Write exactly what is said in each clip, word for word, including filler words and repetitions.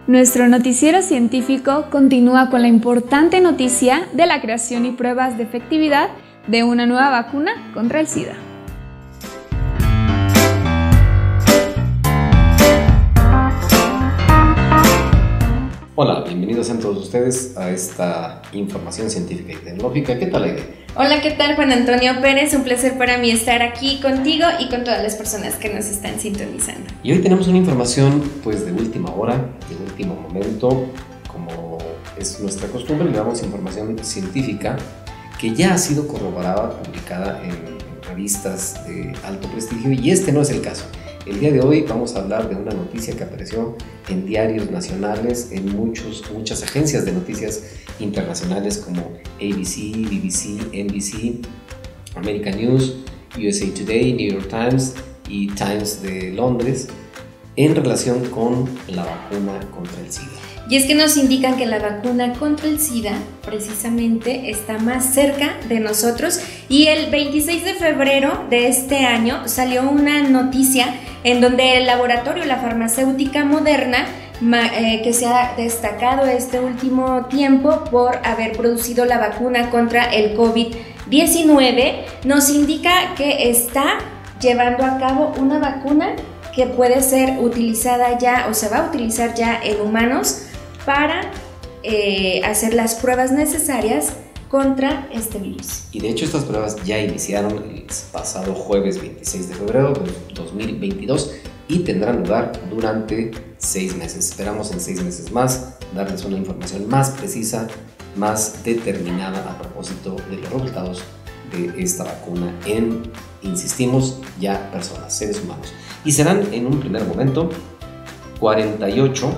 Nuestro noticiero científico continúa con la importante noticia de la creación y pruebas de efectividad de una nueva vacuna contra el SIDA. Hola, bienvenidos a todos ustedes a esta información científica y tecnológica. ¿Qué tal, Aide? Hola, ¿qué tal, Juan Antonio Pérez? Un placer para mí estar aquí contigo y con todas las personas que nos están sintonizando. Y hoy tenemos una información pues de última hora, de último momento. Como es nuestra costumbre, le damos información científica que ya ha sido corroborada, publicada en revistas de alto prestigio, y este no es el caso. El día de hoy vamos a hablar de una noticia que apareció en diarios nacionales, en muchos, muchas agencias de noticias internacionales como A B C, B B C, N B C, American News, U S A Today, New York Times y Times de Londres, en relación con la vacuna contra el SIDA. Y es que nos indican que la vacuna contra el SIDA precisamente está más cerca de nosotros, y el veintiséis de febrero de este año salió una noticia en donde el laboratorio, la farmacéutica Moderna, eh, que se ha destacado este último tiempo por haber producido la vacuna contra el COVID diecinueve, nos indica que está llevando a cabo una vacuna que puede ser utilizada ya o se va a utilizar ya en humanos para eh, hacer las pruebas necesarias contra este virus. Y de hecho estas pruebas ya iniciaron el pasado jueves veintiséis de febrero de dos mil veintidós y tendrán lugar durante seis meses. Esperamos en seis meses más darles una información más precisa, más determinada a propósito de los resultados de esta vacuna en, insistimos, ya personas, seres humanos. Y serán en un primer momento cuarenta y ocho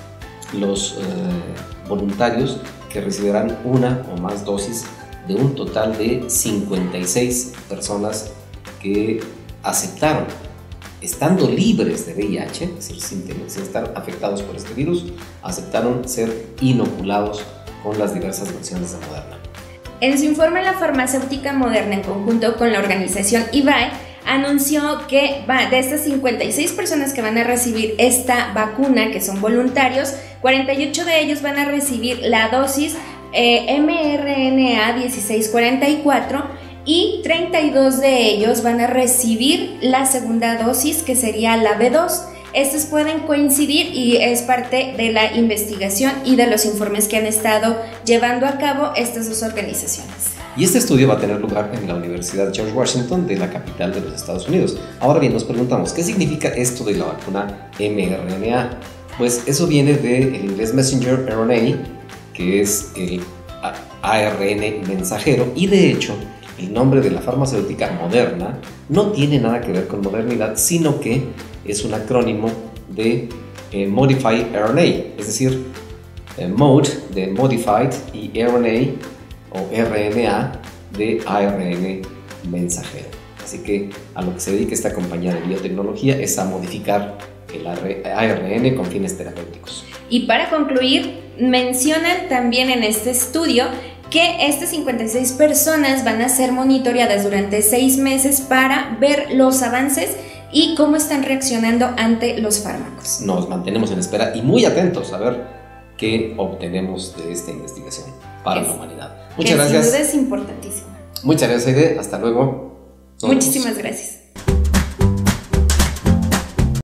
los eh, voluntarios que recibirán una o más dosis, de un total de cincuenta y seis personas que aceptaron, estando libres de V I H, es decir, sin, sin estar afectados por este virus, aceptaron ser inoculados con las diversas versiones de Moderna. En su informe, la farmacéutica Moderna, en conjunto con la organización I V A I, anunció que va, de estas cincuenta y seis personas que van a recibir esta vacuna, que son voluntarios, cuarenta y ocho de ellos van a recibir la dosis eh, M R N A dieciséis cuarenta y cuatro y treinta y dos de ellos van a recibir la segunda dosis, que sería la B dos. Estos pueden coincidir y es parte de la investigación y de los informes que han estado llevando a cabo estas dos organizaciones. Y este estudio va a tener lugar en la Universidad George Washington de la capital de los Estados Unidos. Ahora bien, nos preguntamos, ¿qué significa esto de la vacuna M R N A? Pues eso viene del inglés Messenger R N A, que es el A R N mensajero, y de hecho el nombre de la farmacéutica Moderna no tiene nada que ver con modernidad, sino que es un acrónimo de eh, Modified R N A, es decir, eh, Mode de Modified y R N A o R N A de A R N mensajero. Así que a lo que se dedica esta compañía de biotecnología es a modificar el A R N con fines terapéuticos. Y para concluir, mencionan también en este estudio que estas cincuenta y seis personas van a ser monitoreadas durante seis meses para ver los avances y cómo están reaccionando ante los fármacos. Nos mantenemos en espera y muy atentos a ver qué obtenemos de esta investigación para la humanidad. Muchas gracias. Sin duda es importantísimo. Muchas gracias, Aide. Hasta luego. Muchísimas gracias.